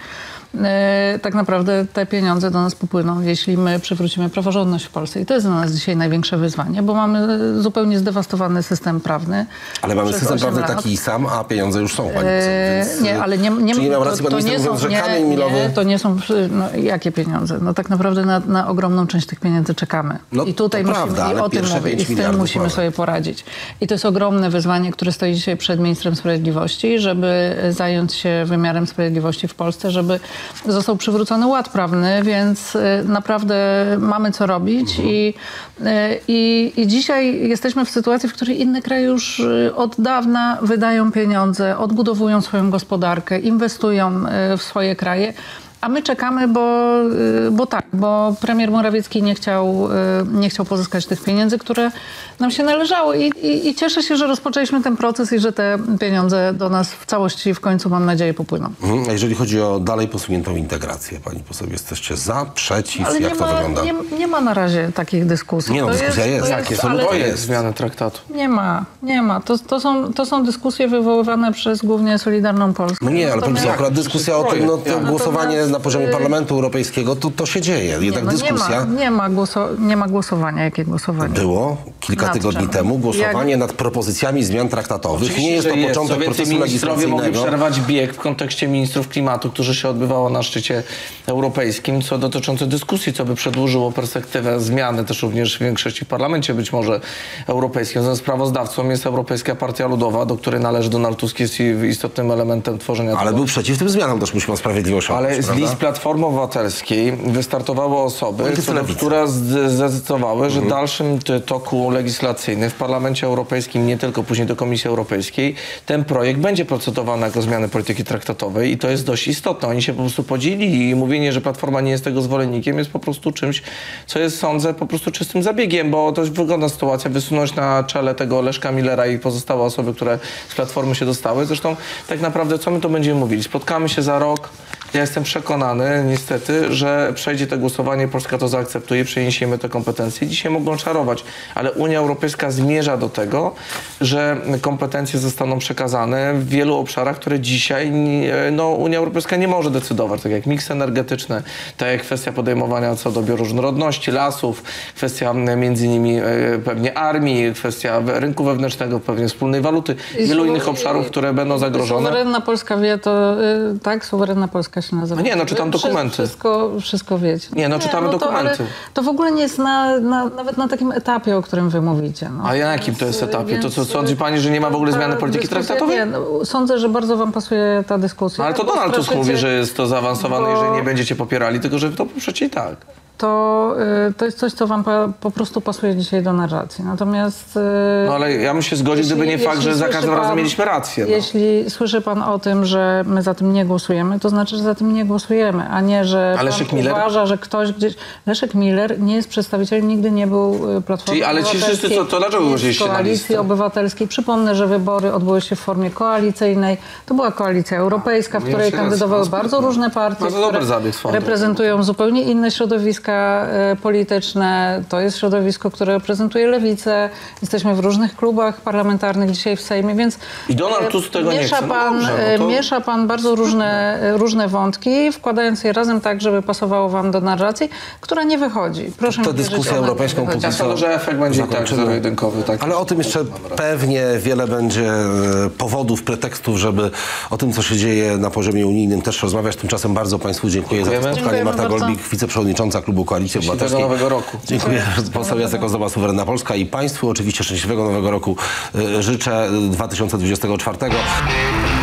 Y, tak naprawdę te pieniądze do nas popłyną, jeśli my przywrócimy praworządność w Polsce. I to jest dla nas dzisiaj największe wyzwanie, bo mamy zupełnie zdewastowany system prawny. Ale mamy Przez system osiem prawny lat. taki sam, a pieniądze już są, pani poseł, Eee, więc, nie, ale nie, nie, czy nie miał racji to, pan to nie minister, są, mówiąc, że nie, kamień milowy... nie, to nie są, no jakie pieniądze? No tak naprawdę na, na ogromną część tych pieniędzy czekamy. No, I tutaj to musimy, prawda, i ale o tym pierwsze mówię, pięć i z tym miliardów musimy mamy. sobie poradzić. I to jest ogromne wyzwanie, które stoi dzisiaj przed ministrem sprawiedliwości, żeby zająć się wymiarem sprawiedliwości w Polsce, żeby został przywrócony ład prawny, więc y, naprawdę mamy co robić Mhm. i, y, i, i dzisiaj jesteśmy w sytuacji, w której inne kraje już y, od dawna wydają pieniądze, odbudowują swoją gospodarkę, inwestują y, w swoje kraje. A my czekamy, bo, y, bo tak, bo premier Morawiecki nie chciał, y, nie chciał pozyskać tych pieniędzy, które nam się należały. I, i, I cieszę się, że rozpoczęliśmy ten proces i że te pieniądze do nas w całości w końcu, mam nadzieję, popłyną. Mhm. A jeżeli chodzi o dalej posuniętą integrację, pani poseł, jesteście za, przeciw, Ale jak nie to ma, wygląda? nie, nie ma na razie takich dyskusji. Nie no, To dyskusja jest. to Jakie są ale To moje? jest zmiana traktatu. Nie ma, nie ma. To, to, są, to są dyskusje wywoływane przez głównie Solidarną Polskę. No nie, ale Natomiast- pani akurat dyskusja o tym, no to Natomiast, głosowanie na poziomie y, Parlamentu Europejskiego, to, to się dzieje. Jednak no dyskusja... Nie ma, nie, ma głoso, nie ma głosowania. Jakie głosowanie? Było kilka Nad tygodni czym? temu głosowanie Jak- nad propozycjami zmian traktatowych. Oczywiście, Nie jest to że początek Sowieccy procesu ministrowie mogli legislacyjnego. przerwać bieg w kontekście ministrów klimatu, którzy się odbywało na szczycie europejskim, co dotyczące dyskusji, co by przedłużyło perspektywę zmiany też również w większości w parlamencie być może europejskim. Zatem sprawozdawcą jest Europejska Partia Ludowa, do której należy Donald Tusk, jest istotnym elementem tworzenia Ale tego. był przeciw tym zmianom, też musi pan sprawiedliwość Ale odnieść, z prawda? list Platformy Obywatelskiej wystartowały osoby, No i to które, lewica. które zd- zdecydowały, że Mhm. w dalszym t- toku legislacyjnym w Parlamencie Europejskim, nie tylko później do Komisji Europejskiej, ten projekt będzie procedowany jako zmiany polityki traktatowej i to jest dość istotne. Oni się po prostu podzielili i mówienie, że Platforma nie jest tego zwolennikiem, jest po prostu czymś, co jest, sądzę, po prostu czystym zabiegiem, bo to jest wygodna sytuacja, wysunąć na czele tego Leszka Millera i pozostałe osoby, które z Platformy się dostały. Zresztą tak naprawdę co my tu będziemy mówili? Spotkamy się za rok. Ja jestem przekonany, niestety, że przejdzie to głosowanie, Polska to zaakceptuje, przeniesiemy te kompetencje. Dzisiaj mogą czarować, ale Unia Europejska zmierza do tego, że kompetencje zostaną przekazane w wielu obszarach, które dzisiaj no, Unia Europejska nie może decydować, tak jak miks energetyczny, tak jak kwestia podejmowania co do bioróżnorodności, lasów, kwestia między innymi pewnie armii, kwestia rynku wewnętrznego, pewnie wspólnej waluty, wielu I- innych obszarów, które będą zagrożone. Suwerenna Polska wie to, y, tak? Suwerenna Polska się nazywa. No nie, no czytam Wszy- dokumenty. Wszystko, wszystko wiecie. Nie, no czytamy to, dokumenty. ale To w ogóle nie jest na, na, nawet na takim etapie, o którym wy mówicie. No. A ja na jakim to jest Więc, etapie? To co, więc, sądzi pani, że nie ma w ogóle ta zmiany polityki dyskusja- traktatowej? Nie, no, sądzę, że bardzo wam pasuje ta dyskusja. No, ale to bo Donald Tusk straszycie- mówi, że jest to zaawansowane bo- i że nie będziecie popierali, tylko że to poprzecie i tak. To, y, to jest coś, co wam pa, po prostu pasuje dzisiaj do narracji. Natomiast... y, No ale ja bym się zgodził, Jeśli- gdyby nie fakt, jeśli że za słyszy każdym razem pan- mieliśmy rację. No. Jeśli słyszy pan o tym, że my za tym nie głosujemy, to znaczy, że za tym nie głosujemy, a nie, że A Leszek pan Miller? uważa, że ktoś gdzieś... Leszek Miller nie jest przedstawicielem, nigdy nie był y, Platformy Czyli- ale ci wszyscy, Obywatelskiej, to- to dlaczego nic głosiliście na Koalicji listę? Obywatelskiej. Przypomnę, że wybory odbyły się w formie koalicyjnej. To była koalicja europejska, w nie której się raz- kandydowały raz- bardzo różne partie, Bardzo dobry które zabieg z frontu. reprezentują zupełnie inne środowiska y, polityczne. To jest środowisko, które reprezentuje lewicę. Jesteśmy w różnych klubach parlamentarnych dzisiaj w Sejmie, więc I Donald e, Tusk tego nie miesza chce. No pan, dobrze, no e, to- miesza pan bardzo różne, e, różne wątki, wkładając je razem tak, żeby pasowało wam do narracji, która nie wychodzi. Proszę To mi wierzyć, dyskusję ona nie europejską wychodzi. Ja sądzę, że efekt będzie i tak Zakończymy. zero-jedynkowy. Tak. Ale o tym jeszcze pewnie wiele będzie e, powodów, pretekstów, żeby o tym, co się dzieje na poziomie unijnym też rozmawiać. Tymczasem bardzo państwu dziękuję za to Dziękujemy. spotkanie. Marta Dziękujemy bardzo. Golbik, wiceprzewodnicząca Klubu Koalicji Szczęśliwego Obywatelskiej. nowego roku. Dziękuję. Poseł Jacek Ozdoba, Suwerenna Polska i państwu oczywiście szczęśliwego nowego roku e, życzę dwa tysiące dwudziestego czwartego.